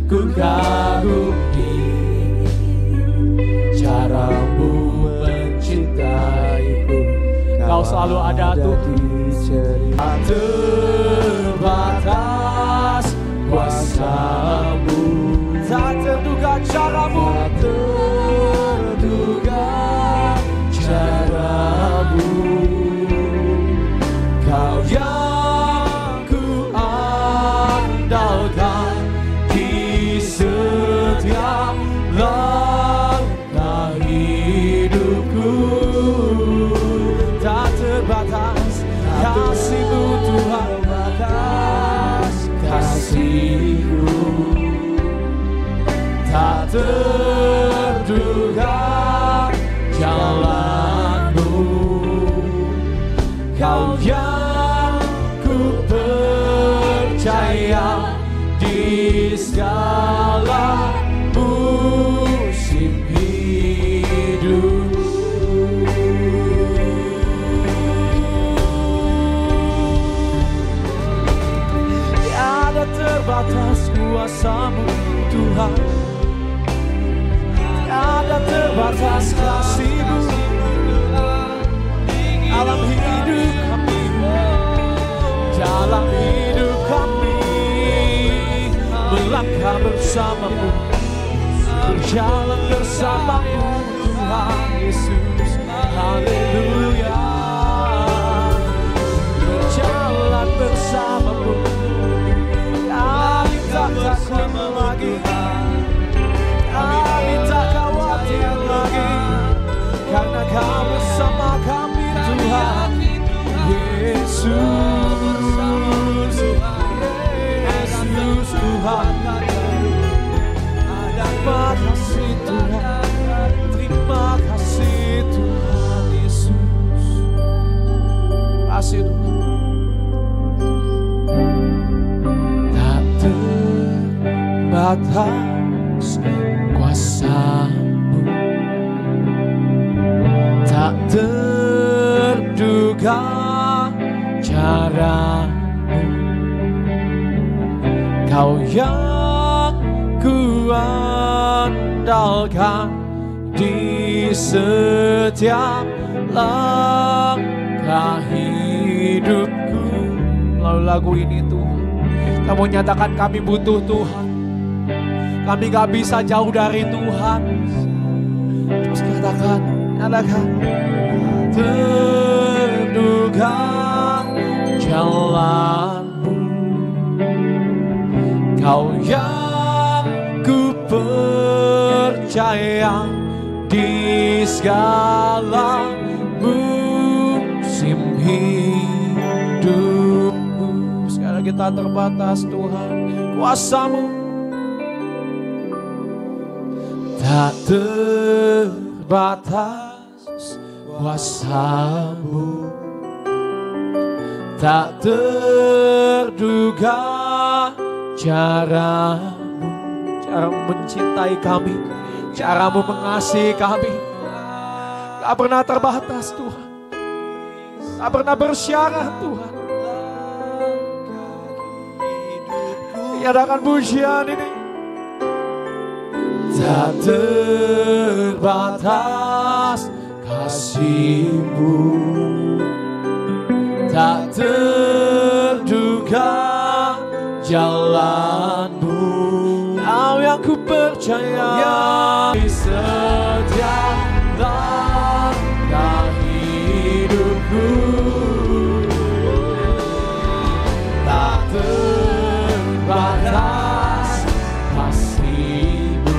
ku kagumi caramu mencintaiku. Kau selalu ada Tuhan, terbatas kuasamu, tak terduga caramu, terduga caramu. Kau yang ku andalkan di setiap langkah hidupku. Tak terbatas kasih-Mu Tuhan, batas kasih-Mu. Tak terduga jalan-Mu. Kau yang ku percaya di segala musim hidup. Tiada terbatas kuasa-Mu Tuhan, tiada terbatas kasih-Mu dalam hidup kami, dalam hidup kami. Melangkah bersama-Mu, berjalan bersama-Mu Tuhan Yesus. Haleluya. Berjalan bersama-Mu, kami tak takut lagi, kami tak khawatir lagi, karena Kau bersama kami Tuhan Yesus. Yesus Tuhan, terima kasih Tuhan, terima kasih Tuhan Yesus. Kasih Tuhan. Tak terbatas kuasa-Mu, tak terduga cara-Mu. Kau yang ku andalkan di setiap langkah hidupku. Melalui lagu ini Tuhan, Kamu nyatakan kami butuh Tuhan, kami gak bisa jauh dari Tuhan. Terus nyatakan terduga jalan-Mu. Kau yang ku percaya di segala musim hidupku. Sekali lagi tak terbatas Tuhan kuasa-Mu, tak terbatas kuasa-Mu, tak terduga cara-Mu, cara-Mu mencintai kami, cara-Mu mengasihi kami. Gak pernah terbatas Tuhan, gak pernah bersyarat Tuhan. Nyatakan pujian ini. Tak terbatas kasih-Mu, tak terduga jalan-Mu. Kau yang ku percaya di setiap langkah hidupku. Tak terbatas kasih-Mu,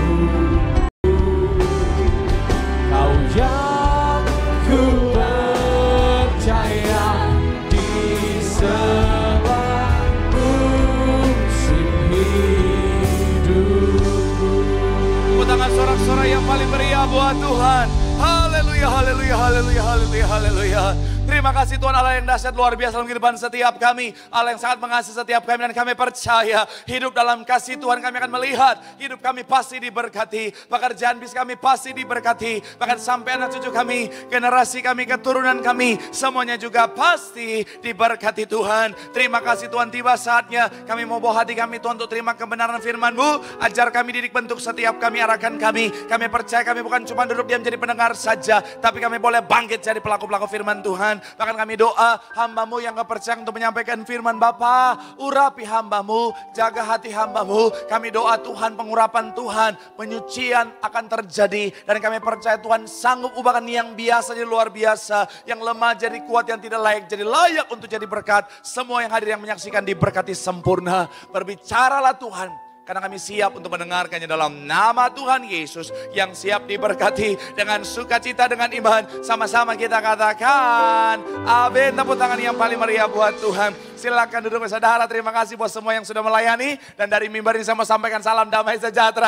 Kau yang ku percaya di segala musim hidup. Tepuk tangan sorak-sorai yang paling meriah buat Tuhan. Haleluya, haleluya, haleluya, haleluya, haleluya. Terima kasih Tuhan Allah yang dahsyat luar biasa dalam kehidupan setiap kami. Allah yang sangat mengasihi setiap kami dan kami percaya hidup dalam kasih Tuhan kami akan melihat. Hidup kami pasti diberkati. Pekerjaan bis kami pasti diberkati. Bahkan sampai anak cucu kami, generasi kami, keturunan kami. Semuanya juga pasti diberkati Tuhan. Terima kasih Tuhan, tiba saatnya kami mau bawa hati kami Tuhan untuk terima kebenaran firman-Mu. Ajar kami, didik, bentuk setiap kami, arahkan kami. Kami percaya kami bukan cuma duduk diam jadi pendengar saja. Tapi kami boleh bangkit jadi pelaku-pelaku firman Tuhan. Bahkan kami doa hamba-Mu yang kepercayaan untuk menyampaikan firman Bapa. Urapi hamba-Mu, jaga hati hamba-Mu. Kami doa Tuhan, pengurapan Tuhan, penyucian akan terjadi. Dan kami percaya Tuhan sanggup ubahkan yang biasa jadi luar biasa. Yang lemah jadi kuat, yang tidak layak jadi layak untuk jadi berkat. Semua yang hadir yang menyaksikan diberkati sempurna. Berbicaralah Tuhan. Karena kami siap untuk mendengarkannya dalam nama Tuhan Yesus. Yang siap diberkati dengan sukacita, dengan iman. Sama-sama kita katakan amin. Tepuk tangan yang paling meriah buat Tuhan. Silakan duduk saudara. Terima kasih buat semua yang sudah melayani. Dan dari mimbar ini saya mau sampaikan salam damai sejahtera.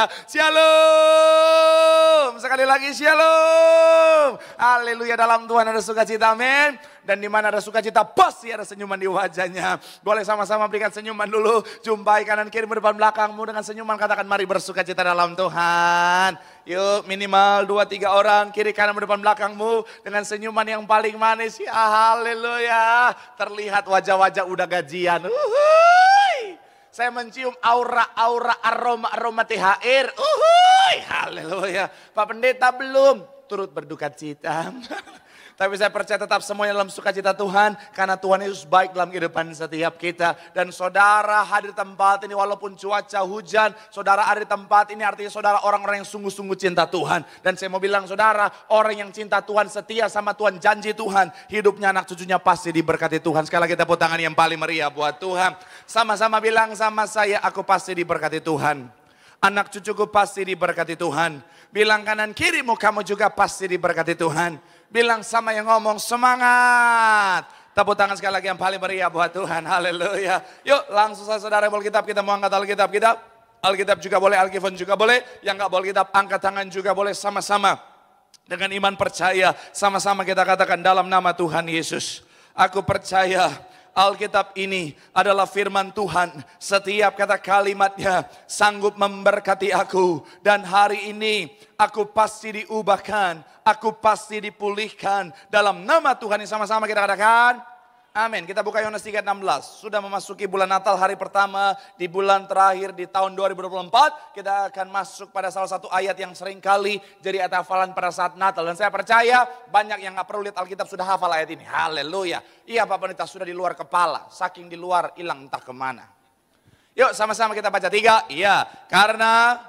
Shalom. Sekali lagi shalom. Haleluya, dalam Tuhan ada sukacita, amin. Dan di mana ada sukacita pasti ada senyuman di wajahnya. Boleh sama-sama berikan senyuman dulu. Jumpai kanan kiri depan belakangmu dengan senyuman. Katakan mari bersukacita dalam Tuhan. Yuk minimal 2-3 orang kiri kanan depan belakangmu. Dengan senyuman yang paling manis. Ya haleluya. Terlihat wajah-wajah udah gajian. Saya mencium aura-aura aroma THR. Haleluya. Pak Pendeta belum turut berduka cita. Tapi saya percaya tetap semuanya dalam sukacita Tuhan. Karena Tuhan Yesus baik dalam kehidupan setiap kita. Dan saudara hadir di tempat ini walaupun cuaca hujan. Saudara ada di tempat ini artinya saudara orang-orang yang sungguh-sungguh cinta Tuhan. Dan saya mau bilang saudara, orang yang cinta Tuhan, setia sama Tuhan, janji Tuhan. Hidupnya anak cucunya pasti diberkati Tuhan. Sekali lagi tepuk tangan yang paling meriah buat Tuhan. Sama-sama bilang sama saya, aku pasti diberkati Tuhan. Anak cucuku pasti diberkati Tuhan. Bilang kanan kirimu, kamu juga pasti diberkati Tuhan. Bilang sama yang ngomong, semangat. Tepuk tangan sekali lagi yang paling meriah buat Tuhan. Haleluya. Yuk langsung saudara Alkitab, kita mau angkat Alkitab kita. Alkitab juga boleh, Alkifon juga boleh. Yang gak boleh Alkitab angkat tangan juga boleh, sama-sama. Dengan iman percaya, sama-sama kita katakan dalam nama Tuhan Yesus. Aku percaya Alkitab ini adalah firman Tuhan. Setiap kata kalimatnya sanggup memberkati aku. Dan hari ini aku pasti diubahkan. Aku pasti dipulihkan. Dalam nama Tuhan yang sama-sama kita katakan. Amin. Kita buka Yohanes 3:16. Sudah memasuki bulan Natal, hari pertama di bulan terakhir di tahun 2024. Kita akan masuk pada salah satu ayat yang sering kali jadi ayat hafalan pada saat Natal. Dan saya percaya banyak yang gak perlu lihat Alkitab sudah hafal ayat ini. Haleluya. Iya Pak Pendeta, sudah di luar kepala. Saking di luar hilang entah kemana. Yuk sama-sama kita baca 3. Iya, karena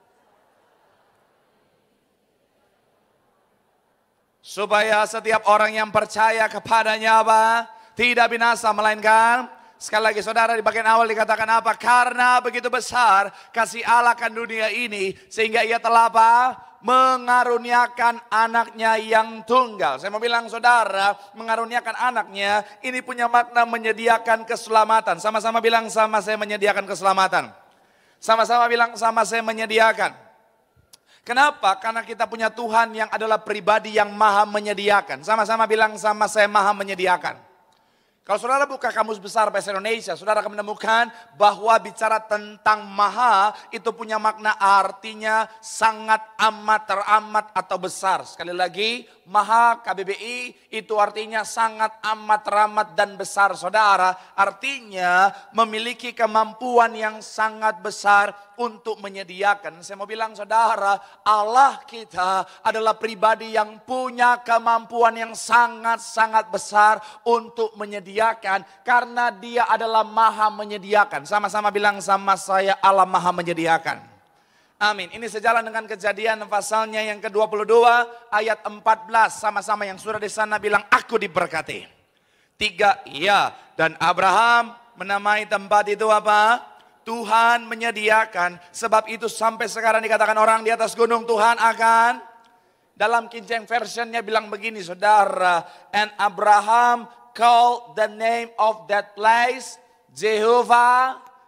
supaya setiap orang yang percaya kepadanya apa? Tidak binasa melainkan, sekali lagi saudara di bagian awal dikatakan apa? Karena begitu besar kasih Allah akan dunia ini sehingga ia telah apa? Mengaruniakan anaknya yang tunggal. Saya mau bilang saudara, mengaruniakan anaknya ini punya makna menyediakan keselamatan. Sama-sama bilang sama saya menyediakan keselamatan. Sama-sama bilang sama saya menyediakan. Kenapa? Karena kita punya Tuhan yang adalah pribadi yang maha menyediakan. Sama-sama bilang sama saya maha menyediakan. Kalau saudara buka kamus besar bahasa Indonesia, saudara akan menemukan bahwa bicara tentang maha itu punya makna artinya sangat amat, teramat atau besar. Sekali lagi, maha KBBI itu artinya sangat amat, teramat dan besar saudara. Artinya memiliki kemampuan yang sangat besar untuk menyediakan. Saya mau bilang saudara, Allah kita adalah pribadi yang punya kemampuan yang sangat-sangat besar untuk menyediakan. Karena dia adalah maha menyediakan. Sama-sama bilang sama saya, Allah maha menyediakan. Amin. Ini sejalan dengan Kejadian pasalnya yang ke-22 ayat 14. Sama-sama yang sudah di sana bilang aku diberkati. 3, iya. Dan Abraham menamai tempat itu apa? Tuhan menyediakan. Sebab itu sampai sekarang dikatakan orang di atas gunung Tuhan akan. Dalam King James Versionnya bilang begini saudara. And Abraham called the name of that place Jehovah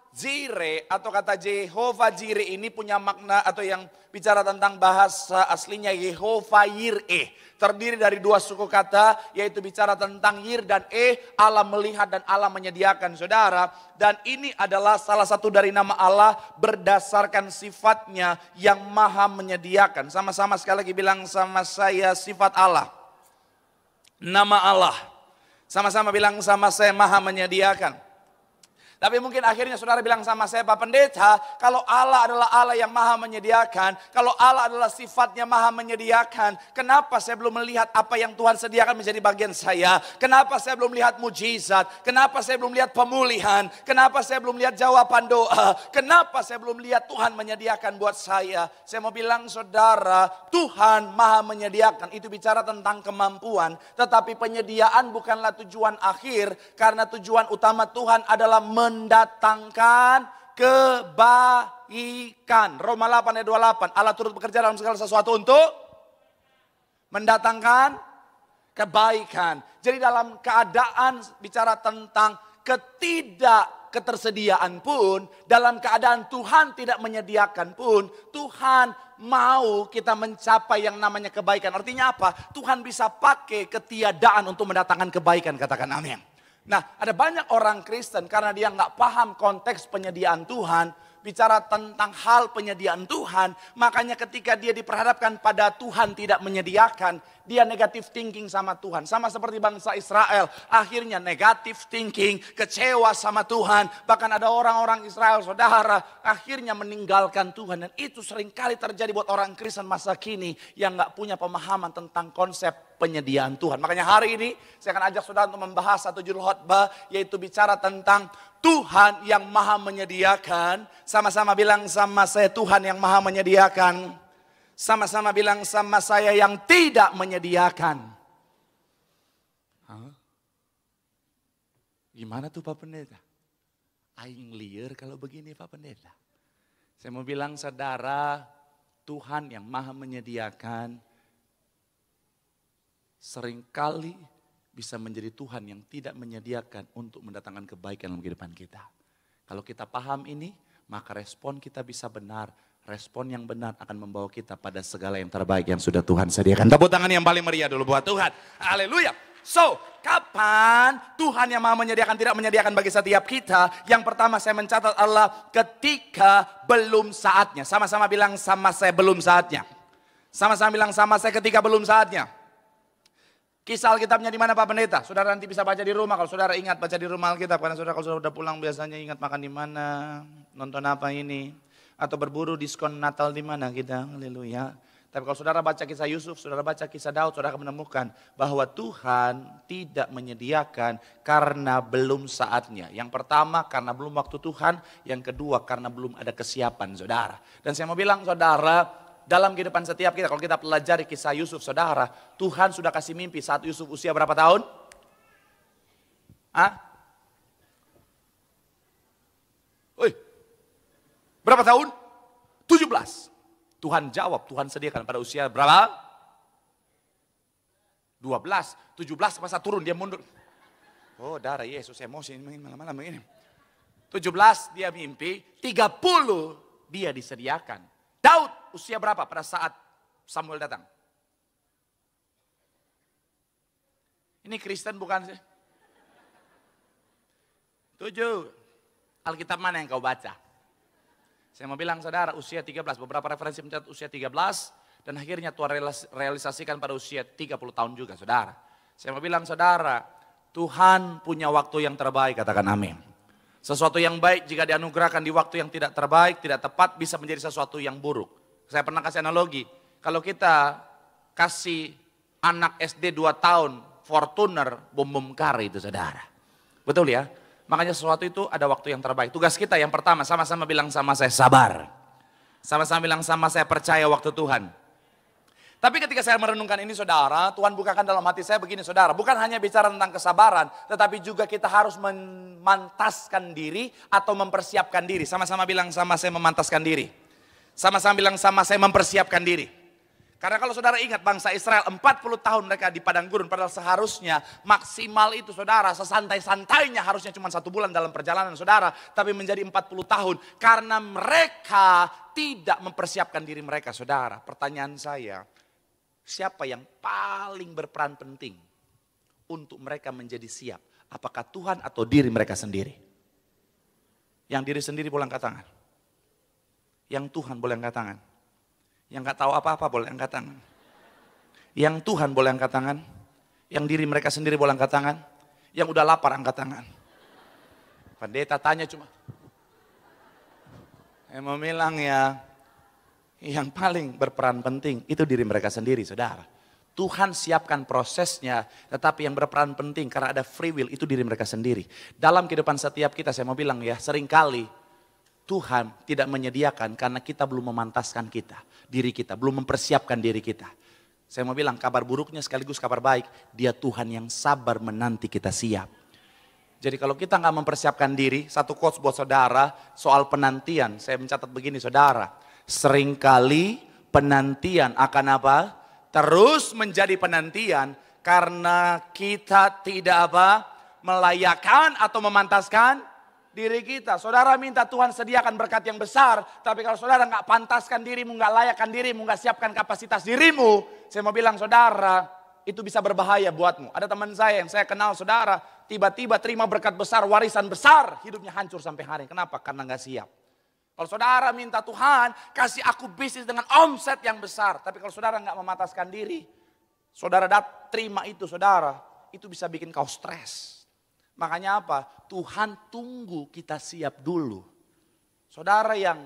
Jireh atau kata Jehovah Jireh ini punya makna atau yang bicara tentang bahasa aslinya Yehovah Yireh. Terdiri dari dua suku kata yaitu bicara tentang Yir dan Allah melihat dan Allah menyediakan saudara. Dan ini adalah salah satu dari nama Allah berdasarkan sifatnya yang maha menyediakan. Sama-sama sekali lagi bilang sama saya sifat Allah. Nama Allah. Sama-sama bilang sama saya maha menyediakan. Tapi mungkin akhirnya saudara bilang sama saya, Pak Pendeta, kalau Allah adalah Allah yang maha menyediakan, kalau Allah adalah sifatnya maha menyediakan, kenapa saya belum melihat apa yang Tuhan sediakan menjadi bagian saya? Kenapa saya belum lihat mujizat? Kenapa saya belum lihat pemulihan? Kenapa saya belum lihat jawaban doa? Kenapa saya belum lihat Tuhan menyediakan buat saya? Saya mau bilang saudara, Tuhan maha menyediakan. Itu bicara tentang kemampuan, tetapi penyediaan bukanlah tujuan akhir, karena tujuan utama Tuhan adalah mendatangkan kebaikan. Roma 8 ayat 28. Allah turut bekerja dalam segala sesuatu untuk mendatangkan kebaikan. Jadi dalam keadaan bicara tentang ketersediaan pun, dalam keadaan Tuhan tidak menyediakan pun, Tuhan mau kita mencapai yang namanya kebaikan. Artinya apa? Tuhan bisa pakai ketiadaan untuk mendatangkan kebaikan. Katakan amin. Nah, ada banyak orang Kristen karena dia nggak paham konteks penyediaan Tuhan, bicara tentang hal penyediaan Tuhan, makanya ketika dia diperhadapkan pada Tuhan tidak menyediakan, dia negatif thinking sama Tuhan. Sama seperti bangsa Israel, akhirnya negatif thinking, kecewa sama Tuhan. Bahkan ada orang-orang Israel, saudara, akhirnya meninggalkan Tuhan. Dan itu seringkali terjadi buat orang Kristen masa kini yang gak punya pemahaman tentang konsep penyediaan Tuhan. Makanya hari ini saya akan ajak saudara untuk membahas satu judul khotbah, yaitu bicara tentang Tuhan yang maha menyediakan. Sama-sama bilang sama saya, Tuhan yang maha menyediakan. Sama-sama bilang sama saya, yang tidak menyediakan. Hah? Gimana tuh Pak Pendeta? Aing liar kalau begini Pak Pendeta. Saya mau bilang saudara, Tuhan yang maha menyediakan seringkali bisa menjadi Tuhan yang tidak menyediakan untuk mendatangkan kebaikan dalam kehidupan kita. Kalau kita paham ini, maka respon kita bisa benar. Respon yang benar akan membawa kita pada segala yang terbaik yang sudah Tuhan sediakan. Tepuk tangan yang paling meriah dulu buat Tuhan. Haleluya. So, kapan Tuhan yang maha menyediakan tidak menyediakan bagi setiap kita? Yang pertama saya mencatat adalah ketika belum saatnya. Sama-sama bilang sama saya belum saatnya. Sama-sama bilang sama saya ketika belum saatnya. Kisah Alkitabnya di mana Pak Pendeta? Saudara nanti bisa baca di rumah kalau saudara ingat baca di rumah Alkitab. Karena saudara kalau saudara udah pulang biasanya ingat makan di mana, nonton apa ini. Atau berburu diskon Natal di mana kita, haleluya. Tapi kalau saudara baca kisah Yusuf, saudara baca kisah Daud, saudara akan menemukan bahwa Tuhan tidak menyediakan karena belum saatnya. Yang pertama karena belum waktu Tuhan, yang kedua karena belum ada kesiapan saudara. Dan saya mau bilang saudara, dalam kehidupan setiap kita, kalau kita pelajari kisah Yusuf saudara, Tuhan sudah kasih mimpi saat Yusuf usia berapa tahun? Hah? Berapa tahun? 17. Tuhan jawab, Tuhan sediakan pada usia berapa? 12, 17 masa turun dia mundur. Oh darah Yesus emosi malam-malam ini. 17 dia mimpi, 30 dia disediakan. Daud usia berapa pada saat Samuel datang? Ini Kristen bukan sih? 7. Alkitab mana yang kau baca? Saya mau bilang saudara usia 13, beberapa referensi mencatat usia 13 dan akhirnya Tuhan realisasikan pada usia 30 tahun juga saudara. Saya mau bilang saudara, Tuhan punya waktu yang terbaik, katakan amin. Sesuatu yang baik jika dianugerahkan di waktu yang tidak terbaik, tidak tepat bisa menjadi sesuatu yang buruk. Saya pernah kasih analogi, kalau kita kasih anak SD 2 tahun Fortuner bom kari itu saudara. Betul ya? Makanya sesuatu itu ada waktu yang terbaik. Tugas kita yang pertama, sama-sama bilang sama saya sabar. Sama-sama bilang sama saya percaya waktu Tuhan. Tapi ketika saya merenungkan ini saudara, Tuhan bukakan dalam hati saya begini saudara. Bukan hanya bicara tentang kesabaran, tetapi juga kita harus memantaskan diri atau mempersiapkan diri. Sama-sama bilang sama saya memantaskan diri. Sama-sama bilang sama saya mempersiapkan diri. Karena kalau saudara ingat bangsa Israel 40 tahun mereka di padang gurun. Padahal seharusnya maksimal itu saudara sesantai-santainya harusnya cuma 1 bulan dalam perjalanan saudara. Tapi menjadi 40 tahun karena mereka tidak mempersiapkan diri mereka saudara. Pertanyaan saya, siapa yang paling berperan penting untuk mereka menjadi siap? Apakah Tuhan atau diri mereka sendiri? Yang diri sendiri boleh angkat tangan. Yang Tuhan boleh angkat tangan. Yang gak tahu apa-apa boleh angkat tangan. Yang Tuhan boleh angkat tangan. Yang diri mereka sendiri boleh angkat tangan. Yang udah lapar angkat tangan. Pendeta tanya cuma. Saya mau bilang ya. Yang paling berperan penting itu diri mereka sendiri saudara. Tuhan siapkan prosesnya. Tetapi yang berperan penting karena ada free will itu diri mereka sendiri. Dalam kehidupan setiap kita saya mau bilang ya. Seringkali Tuhan tidak menyediakan karena kita belum memantaskan diri kita, belum mempersiapkan diri kita. Saya mau bilang kabar buruknya sekaligus kabar baik, Dia Tuhan yang sabar menanti kita siap. Jadi kalau kita nggak mempersiapkan diri, satu quotes buat saudara soal penantian, saya mencatat begini saudara, seringkali penantian akan apa? Terus menjadi penantian karena kita tidak apa? Melayakkan atau memantaskan diri kita. Saudara minta Tuhan sediakan berkat yang besar. Tapi kalau saudara nggak pantaskan dirimu, nggak layakkan dirimu, nggak siapkan kapasitas dirimu. Saya mau bilang saudara, itu bisa berbahaya buatmu. Ada teman saya yang saya kenal saudara, tiba-tiba terima berkat besar, warisan besar. Hidupnya hancur sampai hari. Kenapa? Karena nggak siap. Kalau saudara minta Tuhan, kasih aku bisnis dengan omset yang besar. Tapi kalau saudara nggak memantaskan diri, saudara terima itu saudara, itu bisa bikin kau stres. Makanya apa? Tuhan tunggu kita siap dulu. Saudara yang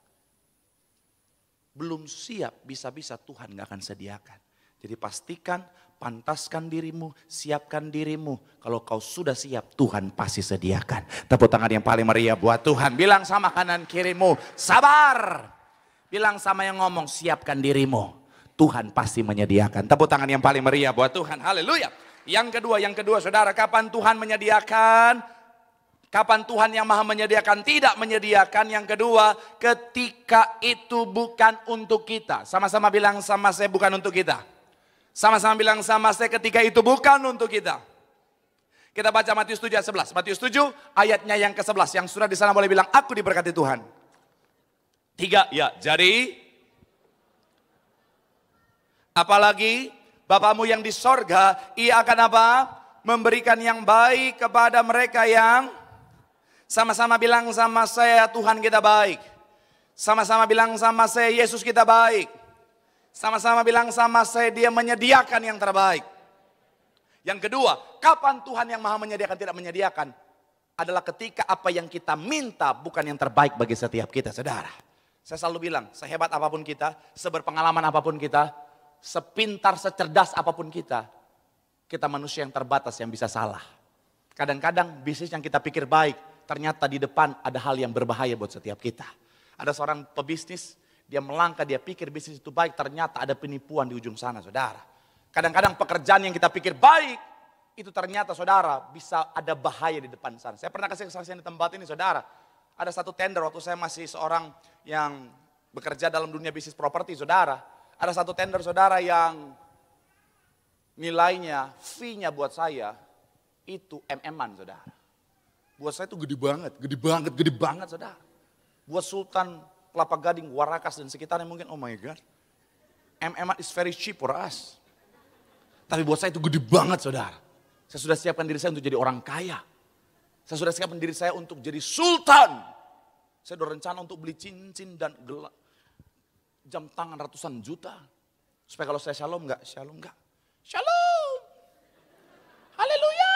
belum siap, bisa-bisa Tuhan gak akan sediakan. Jadi pastikan, pantaskan dirimu, siapkan dirimu. Kalau kau sudah siap, Tuhan pasti sediakan. Tepuk tangan yang paling meriah buat Tuhan. Bilang sama kanan kirimu, sabar. Bilang sama yang ngomong, siapkan dirimu. Tuhan pasti menyediakan. Tepuk tangan yang paling meriah buat Tuhan. Haleluya. Yang kedua saudara, kapan Tuhan menyediakan? Kapan Tuhan yang maha menyediakan tidak menyediakan? Yang kedua, ketika itu bukan untuk kita. Sama-sama bilang sama saya bukan untuk kita. Sama-sama bilang sama saya ketika itu bukan untuk kita. Kita baca Matius 7 ayat 11. Matius 7 ayatnya yang ke-11. Yang sudah di sana boleh bilang aku diberkati Tuhan. 3 ya, jadi apalagi Bapamu yang di sorga, Ia akan apa? Memberikan yang baik kepada mereka yang sama-sama bilang sama saya, Tuhan kita baik. Sama-sama bilang sama saya, Yesus kita baik. Sama-sama bilang sama saya, Dia menyediakan yang terbaik. Yang kedua, kapan Tuhan yang maha menyediakan tidak menyediakan? Adalah ketika apa yang kita minta bukan yang terbaik bagi setiap kita, saudara. Saya selalu bilang, sehebat apapun kita, seberpengalaman apapun kita, sepintar, secerdas apapun kita manusia yang terbatas yang bisa salah. Kadang-kadang bisnis yang kita pikir baik, ternyata di depan ada hal yang berbahaya buat setiap kita. Ada seorang pebisnis, dia melangkah, dia pikir bisnis itu baik, ternyata ada penipuan di ujung sana saudara. Kadang-kadang pekerjaan yang kita pikir baik, itu ternyata saudara bisa ada bahaya di depan sana. Saya pernah kasih kesaksian di tempat ini saudara. Ada satu tender waktu saya masih seorang yang bekerja dalam dunia bisnis properti saudara. Ada satu tender saudara yang nilainya, fee-nya buat saya itu MM-an saudara. Buat saya itu gede banget saudara. Buat Sultan, Kelapa Gading, Warakas dan sekitarnya mungkin oh my God. MM-an is very cheap for us. Tapi buat saya itu gede banget saudara. Saya sudah siapkan diri saya untuk jadi orang kaya. Saya sudah siapkan diri saya untuk jadi sultan. Saya udah rencana untuk beli cincin dan gelang. Jam tangan ratusan juta. Supaya kalau saya shalom enggak? Shalom enggak? Shalom. Haleluya.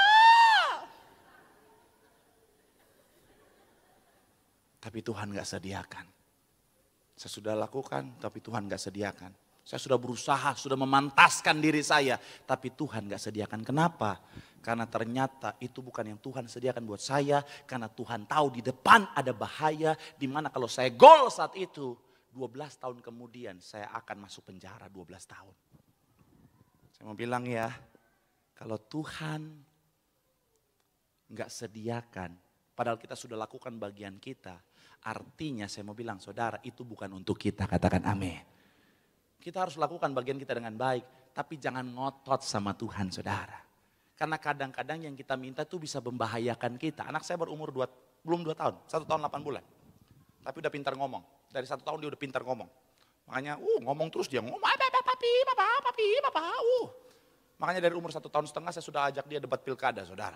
Tapi Tuhan enggak sediakan. Saya sudah lakukan, tapi Tuhan enggak sediakan. Saya sudah berusaha, sudah memantaskan diri saya. Tapi Tuhan enggak sediakan. Kenapa? Karena ternyata itu bukan yang Tuhan sediakan buat saya. Karena Tuhan tahu di depan ada bahaya. Dimana kalau saya gol saat itu. 12 tahun kemudian saya akan masuk penjara 12 tahun. Saya mau bilang ya, kalau Tuhan nggak sediakan, padahal kita sudah lakukan bagian kita, artinya saya mau bilang saudara itu bukan untuk kita, katakan amin. Kita harus lakukan bagian kita dengan baik. Tapi jangan ngotot sama Tuhan, saudara. Karena kadang-kadang yang kita minta itu bisa membahayakan kita. Anak saya berumur belum 2 tahun, 1 tahun 8 bulan. Tapi udah pintar ngomong. Dari 1 tahun dia udah pintar ngomong. Makanya ngomong terus dia ngomong, papi, papa. Makanya dari umur 1 tahun setengah saya sudah ajak dia debat pilkada, saudara.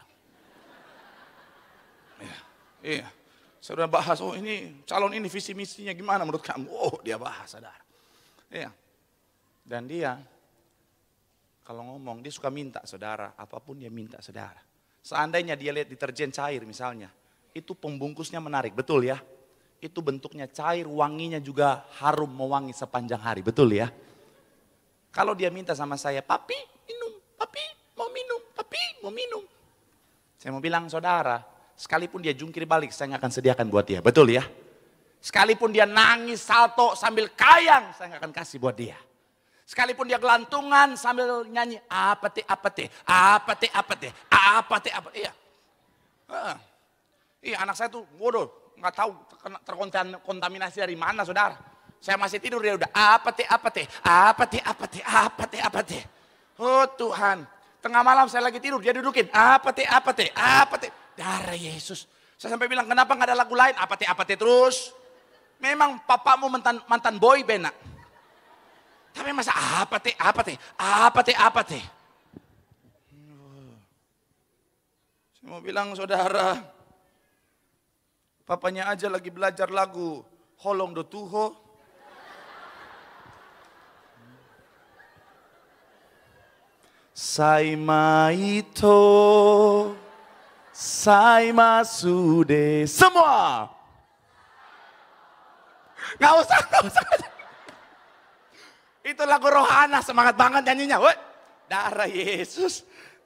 Iya. Saya udah bahas, ini calon ini visi misinya gimana menurut kamu? Dia bahas, saudara. Iya. Dan dia kalau ngomong, dia suka minta, saudara. Apapun dia minta, saudara. Seandainya dia lihat deterjen cair misalnya, itu pembungkusnya menarik, betul ya? Itu bentuknya cair, wanginya juga harum, mewangi sepanjang hari, betul ya? Kalau dia minta sama saya, papi minum, papi mau minum, papi mau minum. Saya mau bilang, saudara, sekalipun dia jungkir balik, saya nggak akan sediakan buat dia, betul ya? Sekalipun dia nangis, salto sambil kayang, saya nggak akan kasih buat dia. Sekalipun dia gelantungan sambil nyanyi, apa teh, iya. Iya, anak saya tuh, waduh, nggak tahu terkontaminasi dari mana, saudara. Saya masih tidur, dia udah, apa teh. Oh Tuhan, tengah malam saya lagi tidur, dia dudukin, apa teh. Darah Yesus. Saya sampai bilang, kenapa nggak ada lagu lain, apa teh terus. Memang papamu mantan boy band, nak. Tapi masa apa teh. Saya mau bilang, saudara, papanya aja lagi belajar lagu Holong do Tuho. Saima ito, saima sude, semua. Nggak usah. Itu lagu rohana, semangat banget nyanyinya. Woi, darah Yesus.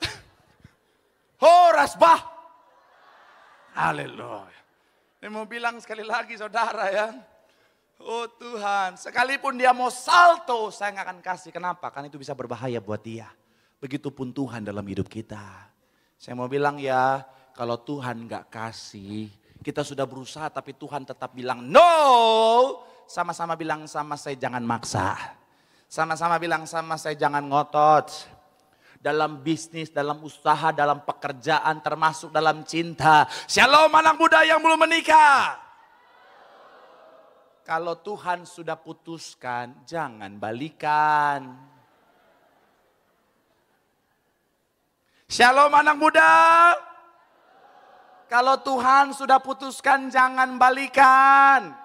Horas bah. Haleluya. Saya mau bilang sekali lagi, saudara ya. Oh Tuhan, sekalipun dia mau salto, saya nggak akan kasih. Kenapa? Karena itu bisa berbahaya buat dia. Begitupun Tuhan dalam hidup kita. Saya mau bilang ya, kalau Tuhan nggak kasih, kita sudah berusaha tapi Tuhan tetap bilang no. Sama-sama bilang sama saya, jangan maksa. Sama-sama bilang sama saya, jangan ngotot. Dalam bisnis, dalam usaha, dalam pekerjaan, termasuk dalam cinta. Shalom anak muda yang belum menikah. Kalau Tuhan sudah putuskan, jangan balikan. Shalom anak muda. Kalau Tuhan sudah putuskan, jangan balikan.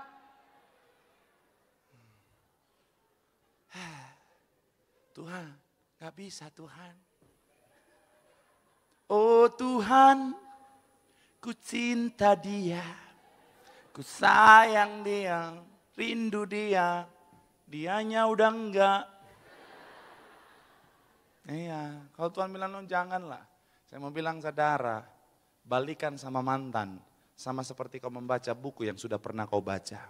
Tuhan, gak bisa Tuhan. Oh Tuhan, ku cinta dia, ku sayang dia, rindu dia, dianya udah enggak. Iya, kalau Tuhan bilang janganlah. Saya mau bilang, saudara, balikan sama mantan, sama seperti kau membaca buku yang sudah pernah kau baca.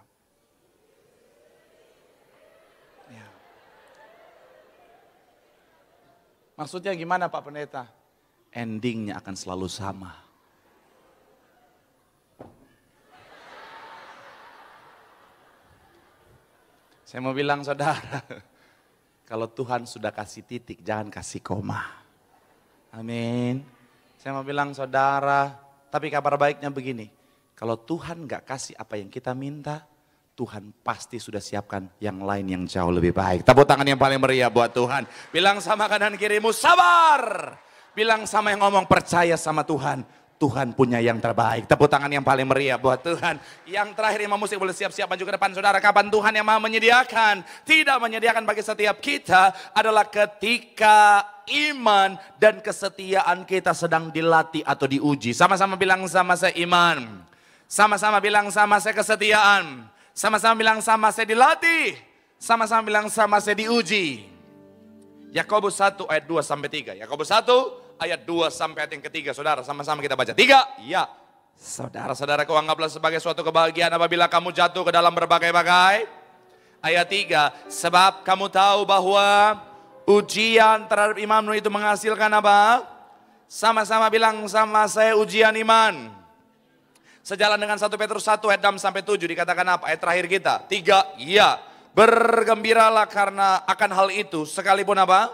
Ya. Maksudnya gimana Pak Pendeta? Endingnya akan selalu sama. Saya mau bilang, saudara, kalau Tuhan sudah kasih titik, jangan kasih koma. Amin. Saya mau bilang, saudara, tapi kabar baiknya begini. Kalau Tuhan gak kasih apa yang kita minta, Tuhan pasti sudah siapkan yang lain yang jauh lebih baik. Tepuk tangan yang paling meriah buat Tuhan. Bilang sama kanan kirimu, sabar. Bilang sama yang ngomong, percaya sama Tuhan. Tuhan punya yang terbaik. Tepuk tangan yang paling meriah buat Tuhan. Yang terakhir, imam musik boleh siap-siap maju ke depan, saudara. Kapan Tuhan yang mau menyediakan? Tidak menyediakan bagi setiap kita adalah ketika iman dan kesetiaan kita sedang dilatih atau diuji. Sama-sama bilang sama saya iman. Sama-sama bilang sama saya kesetiaan. Sama-sama bilang sama saya dilatih. Sama-sama bilang sama saya diuji. Yakobus 1 ayat 2 sampai 3. Yakobus 1 ayat 2 sampai ayat yang ketiga. Saudara, sama-sama kita baca. 3, ya. Saudara-saudaraku, anggaplah sebagai suatu kebahagiaan apabila kamu jatuh ke dalam berbagai-bagai. Ayat 3, sebab kamu tahu bahwa ujian terhadap imanmu itu menghasilkan apa? Sama-sama bilang sama saya, ujian iman. Sejalan dengan 1 Petrus 1 ayat 6 sampai 7 dikatakan apa? Ayat terakhir kita. 3, ya. Bergembiralah karena akan hal itu, sekalipun apa?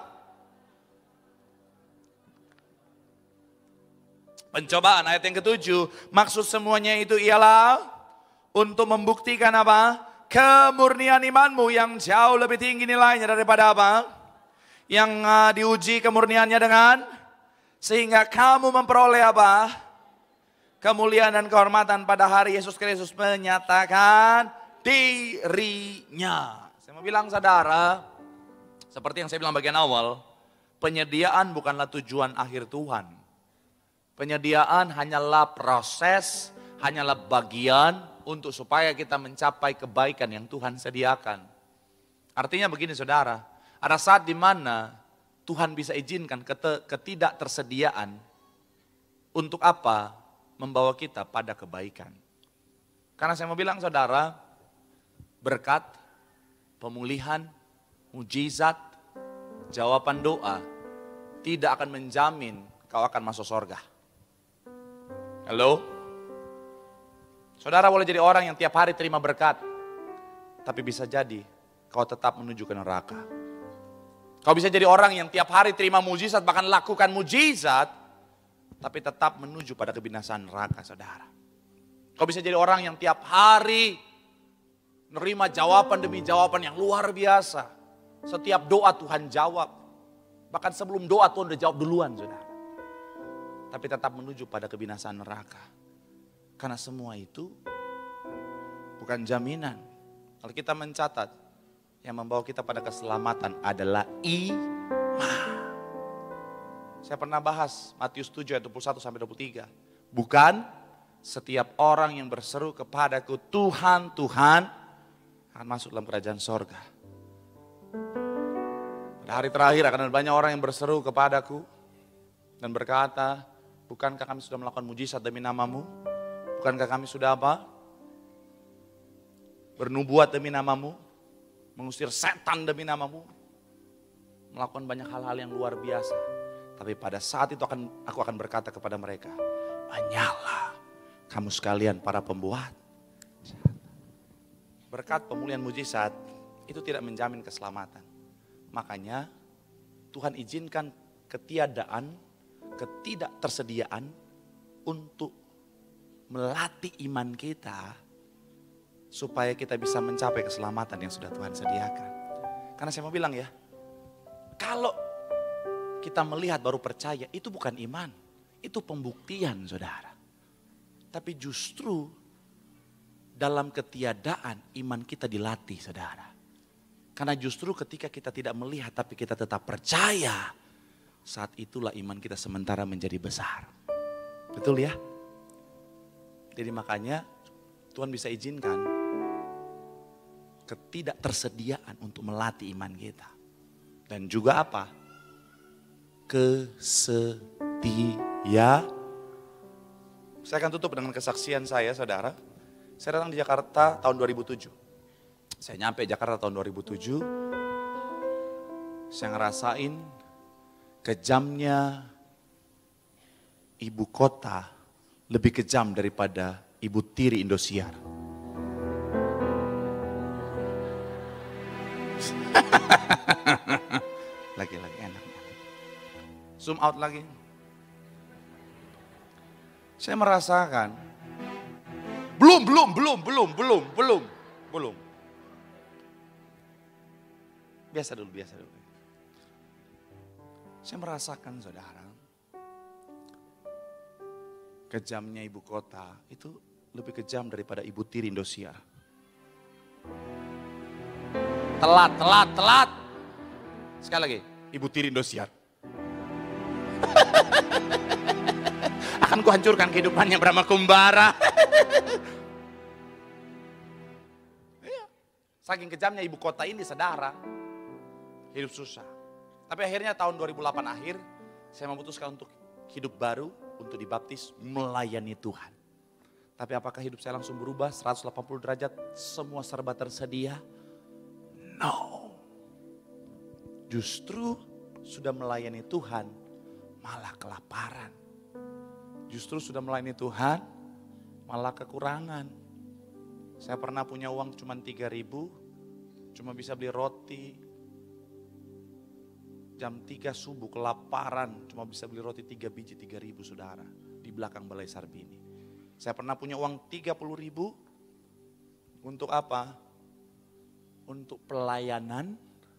Pencobaan, ayat yang ketujuh. Maksud semuanya itu ialah untuk membuktikan apa? Kemurnian imanmu yang jauh lebih tinggi nilainya daripada apa? Yang diuji kemurniannya dengan, sehingga kamu memperoleh apa? Kemuliaan dan kehormatan pada hari Yesus Kristus menyatakan dirinya. Saya mau bilang saudara, seperti yang saya bilang bagian awal, penyediaan bukanlah tujuan akhir Tuhan. Penyediaan hanyalah proses, hanyalah bagian untuk supaya kita mencapai kebaikan yang Tuhan sediakan. Artinya begini saudara, ada saat di mana Tuhan bisa izinkan ketidaktersediaan untuk apa? Membawa kita pada kebaikan. Karena saya mau bilang saudara, berkat, pemulihan, mujizat, jawaban doa tidak akan menjamin kau akan masuk surga. Halo? Saudara boleh jadi orang yang tiap hari terima berkat, tapi bisa jadi kau tetap menuju ke neraka. Kau bisa jadi orang yang tiap hari terima mujizat, bahkan lakukan mujizat, tapi tetap menuju pada kebinasaan neraka saudara. Kau bisa jadi orang yang tiap hari nerima jawaban demi jawaban yang luar biasa. Setiap doa Tuhan jawab. Bahkan sebelum doa Tuhan udah jawab duluan saudara. Tapi tetap menuju pada kebinasaan neraka. Karena semua itu bukan jaminan. Kalau kita mencatat, yang membawa kita pada keselamatan adalah iman. Saya pernah bahas Matius 7 ayat 21 sampai 23. Bukan setiap orang yang berseru kepadaku Tuhan, Tuhan, akan masuk dalam kerajaan sorga. Pada hari terakhir akan ada banyak orang yang berseru kepadaku dan berkata, bukankah kami sudah melakukan mujizat demi namamu? Bukankah kami sudah apa? Bernubuat demi namamu? Mengusir setan demi namamu? Melakukan banyak hal-hal yang luar biasa. Tapi pada saat itu aku akan berkata kepada mereka, hanyalah kamu sekalian para pembuat. Berkat pemulihan mujizat itu tidak menjamin keselamatan. Makanya Tuhan izinkan ketidaktersediaan untuk melatih iman kita supaya kita bisa mencapai keselamatan yang sudah Tuhan sediakan. Karena saya mau bilang ya, kalau kita melihat baru percaya, itu bukan iman, itu pembuktian saudara. Tapi justru dalam ketiadaan iman kita dilatih saudara. Karena justru ketika kita tidak melihat tapi kita tetap percaya, saat itulah iman kita sementara menjadi besar. Betul ya? Jadi makanya Tuhan bisa izinkan ketidaktersediaan untuk melatih iman kita. Dan juga apa? Kesetia. Saya akan tutup dengan kesaksian saya saudara. Saya datang di Jakarta tahun 2007. Saya nyampe Jakarta tahun 2007. Saya ngerasain kejamnya ibu kota lebih kejam daripada ibu tiri Indosiar. Lagi enak. Zoom out lagi. Saya merasakan belum. Biasa dulu. Saya merasakan saudara, kejamnya ibu kota itu lebih kejam daripada ibu tiri Indosiar. Telat. Sekali lagi, ibu tiri Indosiar. Akan kuhancurkan kehidupannya Brahma Kumbara. Iya. Saking kejamnya ibu kota ini saudara, hidup susah. Tapi akhirnya tahun 2008 akhir, saya memutuskan untuk hidup baru, untuk dibaptis, melayani Tuhan. Tapi apakah hidup saya langsung berubah 180 derajat, semua serba tersedia? No. Justru sudah melayani Tuhan, malah kelaparan. Justru sudah melayani Tuhan, malah kekurangan. Saya pernah punya uang cuma 3.000, Cuma bisa beli roti. Jam 3 subuh kelaparan, cuma bisa beli roti 3 biji 3.000 saudara. Di belakang Balai Sarbini. Saya pernah punya uang 30.000. Untuk apa? Untuk pelayanan.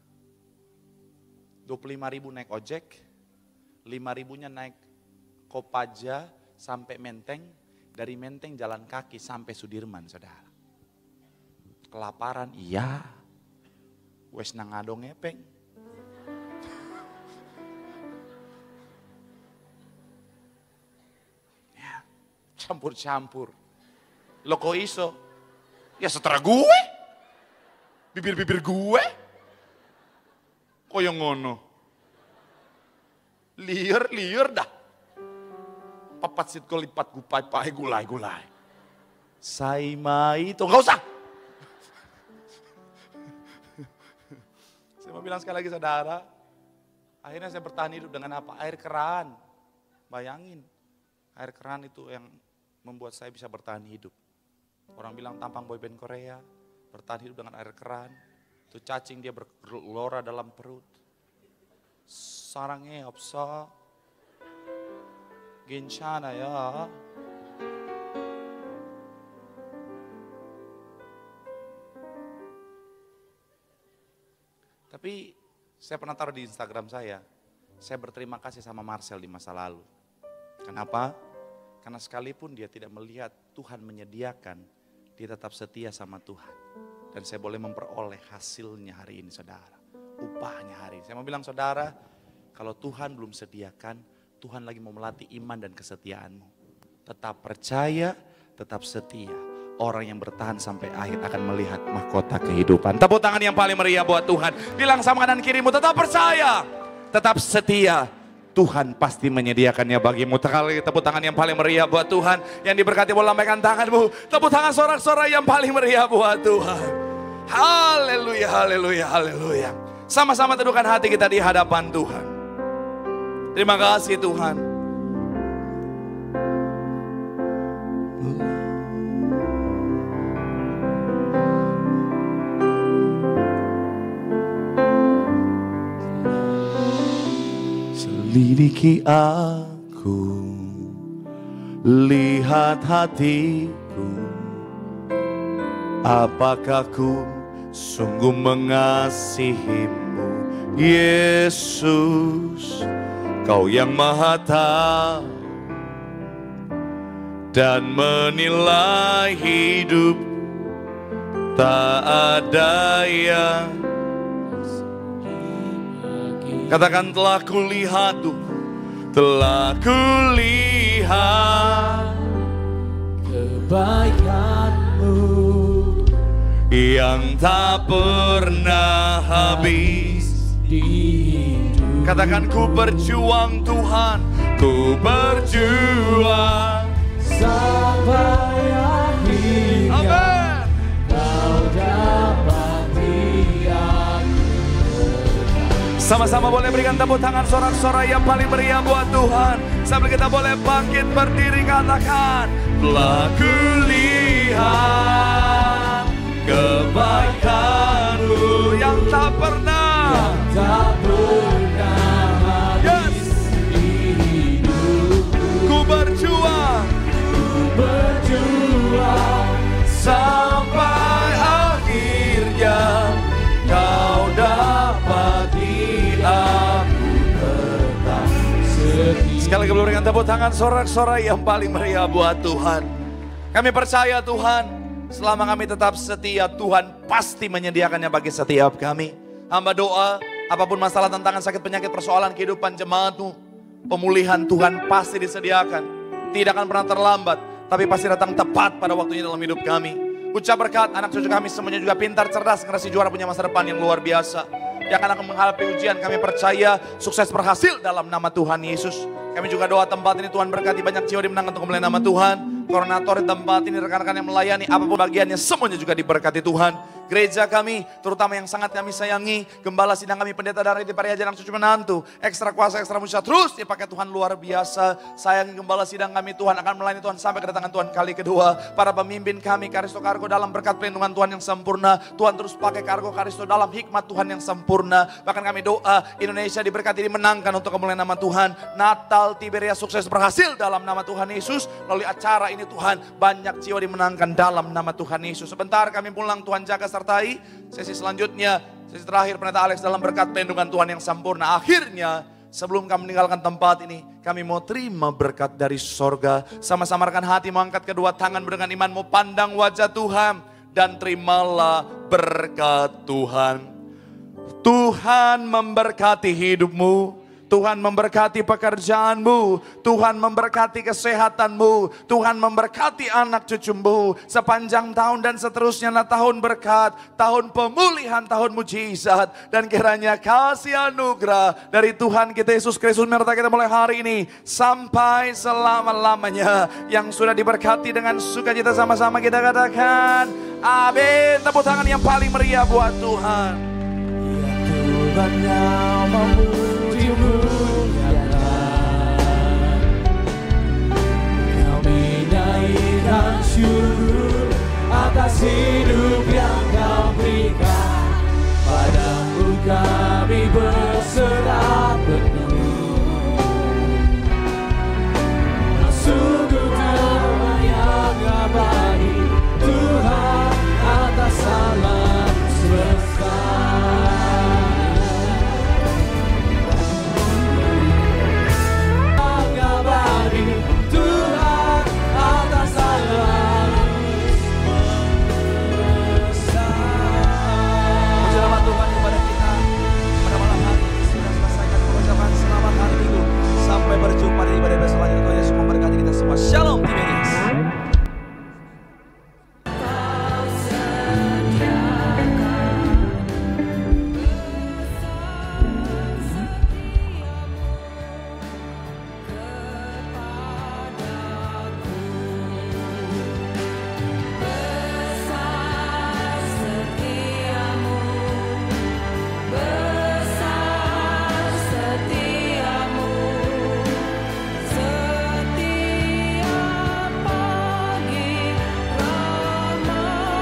25.000 naik ojek. 5.000-nya naik Kopaja sampai Menteng. Dari Menteng jalan kaki sampai Sudirman saudara. Kelaparan, iya. Wes nangado ngepeng. Campur-campur. Lo kok iso? Ya setara gue. Bibir-bibir gue. Kok yang ngono? Liar dah. Papat sit ko lipat gupay pae gulay. Saimai itu enggak usah. Saya mau bilang sekali lagi saudara. Akhirnya saya bertahan hidup dengan apa? Air keran. Bayangin. Air keran itu yang membuat saya bisa bertahan hidup. Orang bilang tampang boyband Korea, bertahan hidup dengan air keran. Itu cacing dia bergelora dalam perut. Sarangnya opsa. Gencana ya. Tapi saya pernah taruh di Instagram saya berterima kasih sama Marcel di masa lalu. Kenapa? Karena sekalipun dia tidak melihat Tuhan menyediakan, dia tetap setia sama Tuhan. Dan saya boleh memperoleh hasilnya hari ini saudara. Upahnya hari ini. Saya mau bilang saudara, kalau Tuhan belum sediakan, Tuhan lagi mau melatih iman dan kesetiaanmu. Tetap percaya, tetap setia. Orang yang bertahan sampai akhir akan melihat mahkota kehidupan. Tepuk tangan yang paling meriah buat Tuhan. Bilang sama kanan kirimu, tetap percaya, tetap setia. Tuhan pasti menyediakannya bagimu. Tepuk tangan yang paling meriah buat Tuhan. Yang diberkati boleh lambaikan tanganmu. Tepuk tangan sorak-sorai yang paling meriah buat Tuhan. Haleluya, haleluya, haleluya. Sama-sama teduhkan hati kita di hadapan Tuhan. Terima kasih Tuhan. Selidiki aku, lihat hatiku, apakah ku sungguh mengasihimu, Yesus, Kau yang Maha Tahu dan menilai hidup, tak ada yang katakan telah kulihat tuh, telah kulihat kebaikan-Mu yang tak pernah habis di hidup. Katakan ku berjuang Tuhan, ku berjuang sampai akhirnya. Amen. Kau dapati aku. Sama-sama boleh berikan tepuk tangan sorak-sorai yang paling meriah buat Tuhan. Sambil kita boleh bangkit berdiri katakan, telah kulihat kebaikan-Mu yang tak pernah habis di hidupku. Ku berjuang sampai akhirnya Kau dapati aku tetap setia. Sekali lagi berikan tepuk tangan sorak-sorai yang paling meriah buat Tuhan. Kami percaya Tuhan, selama kami tetap setia, Tuhan pasti menyediakannya bagi setiap kami. Hamba doa, apapun masalah, tantangan, sakit, penyakit, persoalan kehidupan jemaat-Mu, pemulihan Tuhan pasti disediakan. Tidak akan pernah terlambat, tapi pasti datang tepat pada waktunya dalam hidup kami. Ucap berkat, anak cucu kami semuanya juga pintar, cerdas, generasi juara, punya masa depan yang luar biasa. Yang akan menghadapi ujian, kami percaya sukses berhasil dalam nama Tuhan Yesus. Kami juga doa tempat ini Tuhan berkati banyak jiwa dimenangkan untuk melayani nama Tuhan. Koordinator di tempat ini, rekan-rekan yang melayani, apapun bagiannya, semuanya juga diberkati Tuhan. gereja kami, terutama yang sangat kami sayangi, gembala sidang kami, pendeta dari Pariaja yang cucu menantu, ekstra kuasa, ekstra mujizat terus dipakai Tuhan luar biasa. Sayangi gembala sidang kami, Tuhan akan melayani Tuhan sampai kedatangan Tuhan kali kedua. Para pemimpin kami, Karisto Kargo dalam berkat perlindungan Tuhan yang sempurna, Tuhan terus pakai Kargo Karisto dalam hikmat Tuhan yang sempurna. Bahkan kami doa Indonesia diberkati, dimenangkan untuk kemuliaan nama Tuhan. Natal Tiberias sukses berhasil dalam nama Tuhan Yesus. Melalui acara ini Tuhan, banyak jiwa dimenangkan dalam nama Tuhan Yesus. Sebentar kami pulang, Tuhan jaga sertai. Sesi selanjutnya, sesi terakhir Pendeta Alex dalam berkat perlindungan Tuhan yang sempurna. Akhirnya, sebelum kami meninggalkan tempat ini, kami mau terima berkat dari sorga. Sama-sama rekan hati, mau angkat kedua tangan dengan iman, mau pandang wajah Tuhan. Dan terimalah berkat Tuhan. Tuhan memberkati hidupmu. Tuhan memberkati pekerjaanmu, Tuhan memberkati kesehatanmu, Tuhan memberkati anak cucumu sepanjang tahun dan seterusnya. Tahun berkat, tahun pemulihan, tahun mujizat, dan kiranya kasih anugerah dari Tuhan kita Yesus Kristus menyertai kita mulai hari ini sampai selama-lamanya. Yang sudah diberkati dengan sukacita sama-sama kita katakan amin. Tepuk tangan yang paling meriah buat Tuhan. Ya Tuhan, namamu dimuliakan, kami naikkan syukur atas hidup